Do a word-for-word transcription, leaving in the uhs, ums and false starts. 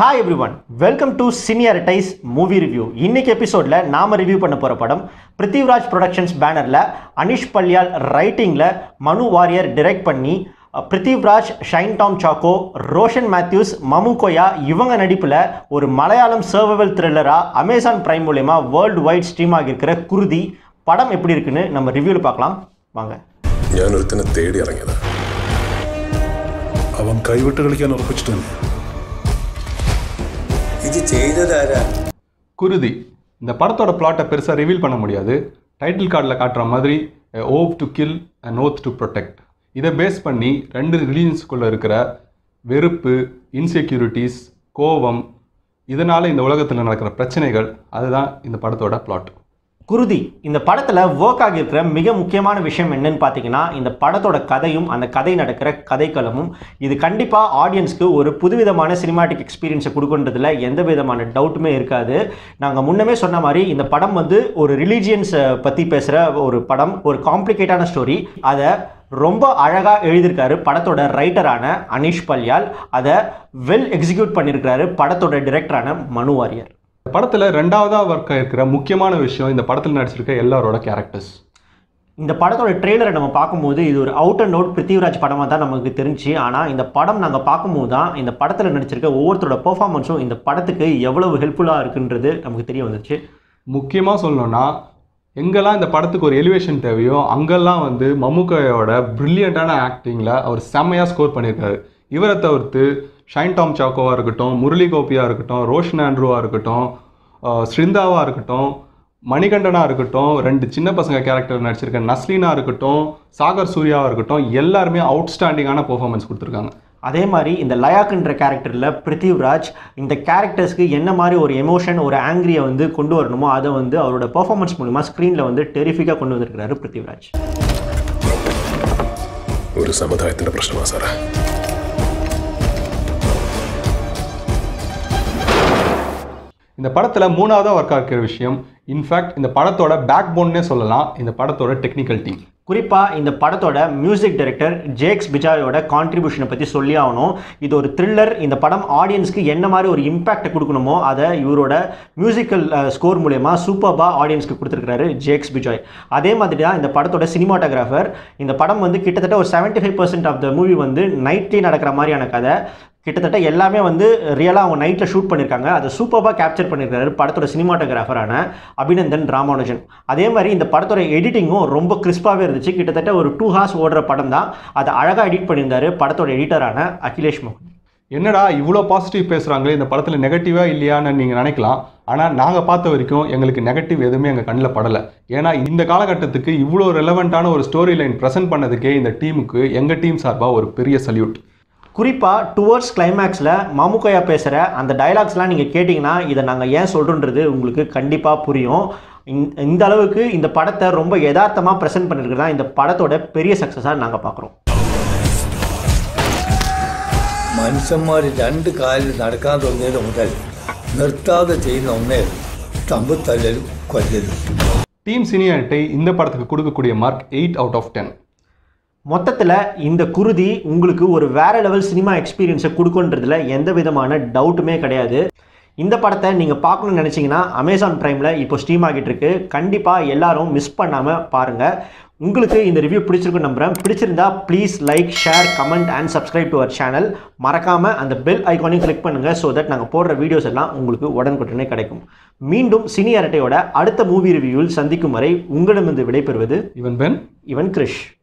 Hi everyone, welcome to CiniCricketainment movie review. இன்னைக்கு எபிசோட்ல நாம ரிவ்யூ பண்ண போற படம் Prithviraj Productions பேனர்ல Anish Pallyal ரைட்டிங்ல Manu Warrier டைரக்ட் பண்ணி Prithviraj, Tom Chacko, Roshan, Mathews, Mamukoya இவங்க நடிப்புல ஒரு மலையாளம் சர்வைவல் த்ரில்லரா Amazon Prime மூலமா வேர்ல்ட் வைட் ஸ்ட்ரீம் ஆகி இருக்கிற குருதி படம் எப்படி இருக்குன்னு நம்ம ரிவ்யூல பார்க்கலாம் வாங்க. ഞാൻ ഒരുത്തനെ തേടി ഇറങ്ങിയതാ. അവൻ കൈവിട്ട് കളിക്കാൻ ഉറപ്പിച്ചിട്ടുണ്ട്. இது செய்ததாரா? குருதி இந்த படத்தோட பிளாட்டை பெருசாக ரிவீல் பண்ண முடியாது. டைட்டில் கார்டில் காட்டுற மாதிரி oath to kill and oath to protect இதை பேஸ் பண்ணி ரெண்டு ரிலீஜன்ஸுக்குள்ளே இருக்கிற வெறுப்பு, இன்செக்யூரிட்டிஸ், கோபம், இதனால் இந்த உலகத்தில் நடக்கிற பிரச்சனைகள், அதுதான் இந்த படத்தோட பிளாட். குருதி இந்த படத்தில் ஒர்க் ஆகியிருக்கிற மிக முக்கியமான விஷயம் என்னன்னு பார்த்தீங்கன்னா இந்த படத்தோட கதையும் அந்த கதை நடக்கிற கதைக்களமும். இது கண்டிப்பாக ஆடியன்ஸ்க்கு ஒரு புதுவிதமான சினிமாட்டிக் எக்ஸ்பீரியன்ஸை கொடுக்குன்றதுல எந்த விதமான டவுட்டுமே இருக்காது. நாங்கள் முன்னமே சொன்ன மாதிரி இந்த படம் வந்து ஒரு ரிலீஜியன்ஸை பற்றி பேசுகிற ஒரு படம், ஒரு காம்ப்ளிகேட்டான ஸ்டோரி. அதை ரொம்ப அழகாக எழுதியிருக்காரு படத்தோட ரைட்டரான அனிஷ் பல்யால். அதை வெல் எக்ஸிக்யூட் பண்ணியிருக்கிறாரு படத்தோட டிரெக்டரான மனு வாரியர். படத்தில் ரெண்டாவதாக ஒர்க் ஆகிருக்கிற முக்கியமான விஷயம் இந்த படத்தில் நடிச்சிருக்க எல்லாரோட கேரக்டர்ஸ். இந்த படத்தோட ட்ரெய்லரை நம்ம பார்க்கும்போது இது ஒரு அவுட் அண்ட் அவுட் பிருத்திவிராஜ் படமாக தான் நமக்கு தெரிஞ்சு. ஆனால் இந்த படம் நாங்கள் பார்க்கும்போது தான் இந்த படத்தில் நடிச்சிருக்க ஒவ்வொருத்தரோட பெர்ஃபார்மன்ஸும் இந்த படத்துக்கு எவ்வளவு ஹெல்ப்ஃபுல்லாக இருக்குன்றது நமக்கு தெரிய வந்துச்சு. முக்கியமாக சொல்லணும்னா எங்கெல்லாம் இந்த படத்துக்கு ஒரு எலிவேஷன் தேவையோ அங்கெல்லாம் வந்து மம்முக்கையோட ப்ரில்லியண்ட்டான ஆக்டிங்கில் அவர் செம்மையாக ஸ்கோர் பண்ணியிருக்காரு. இவரை தவிர்த்து டாம் சாக்கோவாக இருக்கட்டும், முரளி கோபியாக இருக்கட்டும், ரோஷன் ஆண்ட்ரூவாக இருக்கட்டும், ஸ்ரிந்தாவாக இருக்கட்டும், மணிகண்டனாக இருக்கட்டும், ரெண்டு சின்ன பசங்க கேரக்டர் நடிச்சிருக்க நஸ்லீனாக இருக்கட்டும், சாகர் சூர்யாவாக இருக்கட்டும், எல்லாருமே அவுட்ஸ்டாண்டிங்கான பெர்ஃபார்மன்ஸ் கொடுத்துருக்காங்க. அதே மாதிரி இந்த லயாக்குன்ற கேரக்டரில் பிருத்திவிராஜ் இந்த கேரக்டர்ஸ்க்கு என்ன மாதிரி ஒரு எமோஷன், ஒரு ஆங்கிரியை வந்து கொண்டு வரணுமோ அதை வந்து அவரோட பெர்ஃபார்மன்ஸ் மூலமாக ஸ்க்ரீனில் வந்து டெரிஃபிக்காக கொண்டு வந்திருக்கிறாரு பிருத்திவிராஜ். ஒரு சமுதாயத்தின் பிரச்சனை சார். இந்த படத்தில் மூணாவதாக ஒர்க் ஆகிற விஷயம், இன்ஃபேக்ட் இந்த படத்தோட பேக் போன்னே சொல்லலாம், இந்த படத்தோட டெக்னிக்கல் டீம். குறிப்பாக இந்த படத்தோட மியூசிக் டைரக்டர் ஜேக்ஸ் பிஜாயோட கான்ட்ரிபியூஷனை பற்றி சொல்லி ஆகணும். இது ஒரு த்ரில்லர். இந்த படம் ஆடியன்ஸ்க்கு என்ன மாதிரி ஒரு இம்பேக்டை கொடுக்கணுமோ அதை இவரோட மியூசிக்கல் ஸ்கோர் மூலமா சூப்பர்பாக ஆடியன்ஸ்க்கு கொடுத்துருக்காரு ஜேக்ஸ் பிஜாய். அதே மாதிரி தான் இந்த படத்தோட சினிமாட்டோகிராஃபர். இந்த படம் வந்து கிட்டத்தட்ட ஒரு seventy five percent of the movie வந்து நைட்லேயே நடக்கிற மாதிரியான கதை. கிட்டத்தட்ட எல்லாமே வந்து ரியலாக அவங்க நைட்டில் ஷூட் பண்ணியிருக்காங்க. அதை சூப்பராக கேப்சர் பண்ணியிருக்காரு படத்தோட சினிமாட்டோகிராஃபரான அபிநந்தன் ராமானுஜன். அதே மாதிரி இந்த படத்தோட எடிட்டிங்கும் ரொம்ப கிறிஸ்பாகவே இருந்துச்சு. கிட்டத்தட்ட ஒரு டூ ஹார்ஸ் ஓடுற படம் தான். அதை அழகாக எடிட் பண்ணியிருந்தாரு படத்தோட எடிட்டரான அகிலேஷ் மோகன். என்னடா இவ்வளோ பாசிட்டிவ் பேசுகிறாங்களே, இந்த படத்தில் நெகட்டிவாக இல்லையான்னு நீங்கள் நினைக்கலாம். ஆனால் நாங்கள் பார்த்த வரைக்கும் எங்களுக்கு நெகட்டிவ் எதுவுமே எங்கள் கண்ணில் படலை. ஏன்னா இந்த காலகட்டத்துக்கு இவ்வளோ ரெலவெண்ட்டான ஒரு ஸ்டோரி லைன் ப்ரெசென்ட் பண்ணதுக்கே இந்த டீமுக்கு எங்கள் டீம் சார்பாக ஒரு பெரிய சல்யூட். குறிப்பாக டுவர்ட்ஸ் கிளைமேக்ஸில் மாமுக்கையா பேசுகிற அந்த டைலாக்ஸ்லாம் நீங்கள் கேட்டிங்கன்னா இதை நாங்கள் ஏன் சொல்கிறோன்றது உங்களுக்கு கண்டிப்பாக புரியும். இந்த அளவுக்கு இந்த படத்தை ரொம்ப யதார்த்தமாக ப்ரெசென்ட் பண்ணியிருக்கிறது தான் இந்த படத்தோட பெரிய சக்ஸஸாக நாங்கள் பார்க்குறோம். மனுஷன்மார் ரெண்டு காலில் நடக்காத ஒன்றே முதல் நிறுத்தாத செய்யணும் ஒன்றே தம்பு தள்ளலும் கொல்லது. டீம் சினியாரிட்டி இந்த படத்துக்கு கொடுக்கக்கூடிய mark eight out of ten. மொத்தத்தில் இந்த குருதி உங்களுக்கு ஒரு வேற லெவல் சினிமா எக்ஸ்பீரியன்ஸை கொடுக்குன்றதுல எந்த விதமான டவுட்டுமே கிடையாது. இந்த படத்தை நீங்கள் பார்க்கணும்னு நினச்சிங்கன்னா அமேசான் ப்ரைமில் இப்போ ஸ்ட்ரீம் ஆகிட்டு இருக்கு. கண்டிப்பாக எல்லாரும் மிஸ் பண்ணாமல் பாருங்கள். உங்களுக்கு இந்த ரிவ்யூ பிடிச்சிருக்குன்னு நம்புகிறேன். பிடிச்சிருந்தா please like, share, comment and subscribe to our channel. மறக்காமல் அந்த பெல் ஐக்கானையும் கிளிக் பண்ணுங்கள். ஸோ தட் நாங்கள் போடுற வீடியோஸ் எல்லாம் உங்களுக்கு உடனுக்குடனே கிடைக்கும். மீண்டும் சினியாரிட்டியோட அடுத்த மூவி ரிவ்யூவில் சந்திக்கும் வரை உங்களிடமிருந்து விடைபெறுவது இவன் பென், இவன் கிரிஷ்.